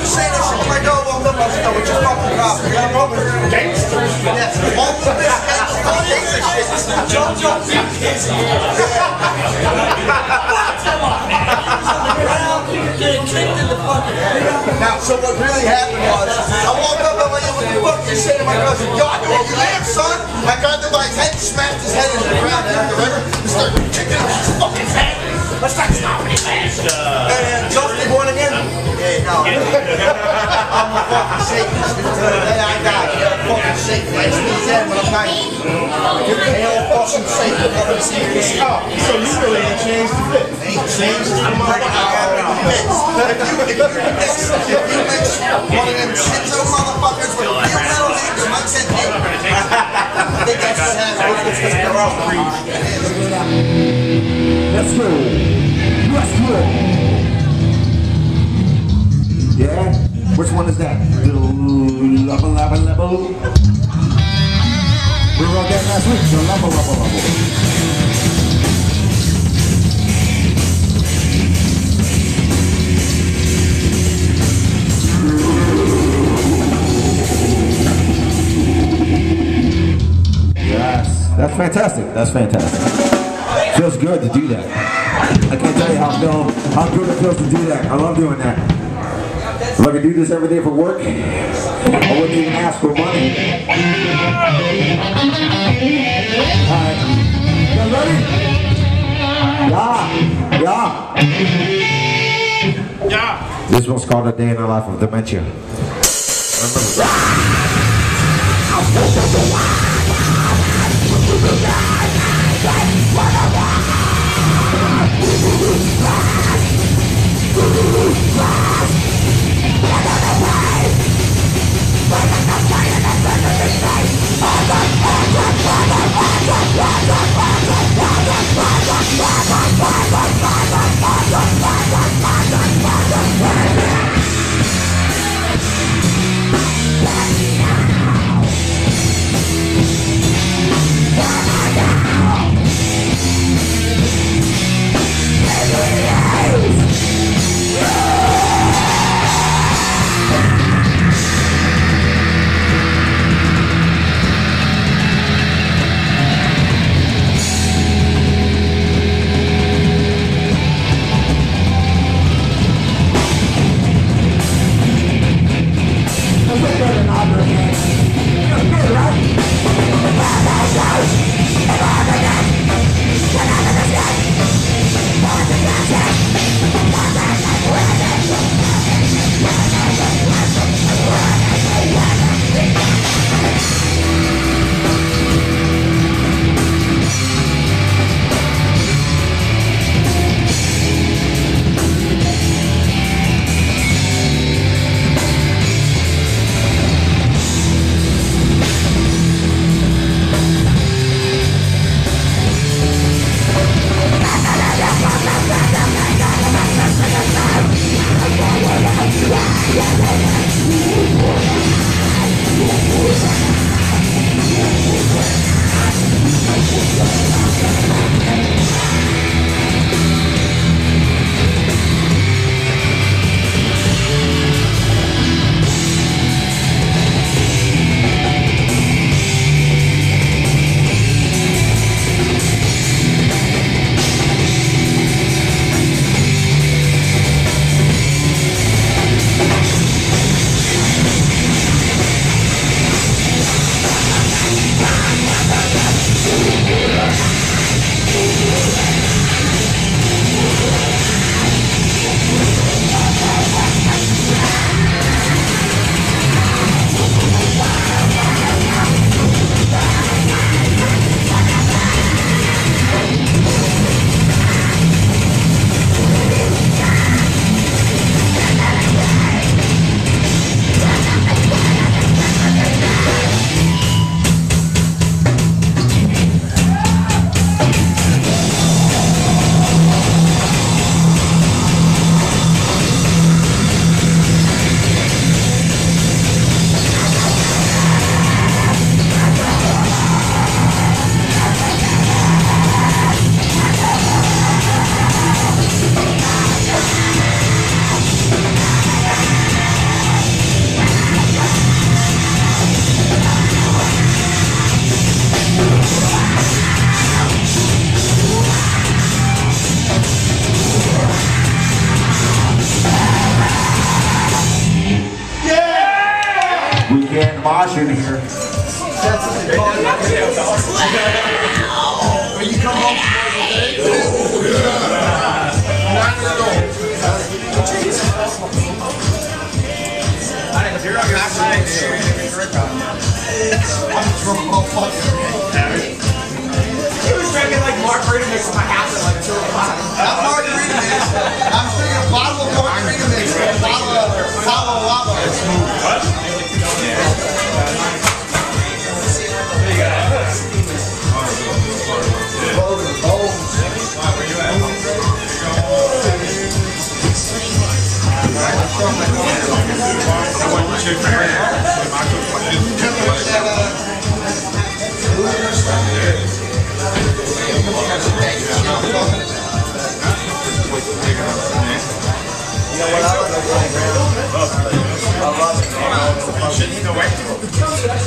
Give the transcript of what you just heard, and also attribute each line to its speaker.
Speaker 1: you say this shit. When my girl walked up, I was like, "What's your fucking problem? You got a problem with gangsters?" Yes. All of this gangster shit. Now, so what really happened was, I walked up, I'm like, "Yo, what the fuck you say to my girl?" I said, "Yo, I know where you live, son." I grabbed him by his head, smacked his head into the ground down the river, and started kicking him his fucking head. Let's not stop him, man. And Justin born again? Yeah, no. I'm a fucking Satanist. Until the day I die, you're a fucking Satan. I sneeze in when I'm 90. Hail fucking Satan. Come and see me. Oh, so you really ain't changed the fit. Ain't changed the if you mix one of them Shinzo motherfuckers with real metal hands, you might say hey. I think that's what happens. They're all breed.
Speaker 2: Let's go. Let's go. Yeah? Which one is that? Level, level, level. We wrote that last week, so level, level, level. Yes, that's fantastic. That's fantastic. Feels good to do that. I can't tell you how good it feels to do that. I love doing that. If I could do this every day for work, I wouldn't even ask for money. Alright. You guys ready? Yeah. Yeah. Yeah. This one's called A Day in the Life of Dementia.
Speaker 3: Yeah.
Speaker 2: wash in here.
Speaker 1: When you come home I'm drunk all fucking.
Speaker 3: He was drinking like margarita mix in my house at like 2 o'clock.
Speaker 1: Not margarita mix. I'm drinking a bottle of margarita mix and a bottle of Palo Lava.
Speaker 3: What?
Speaker 1: You know what I love? I love it.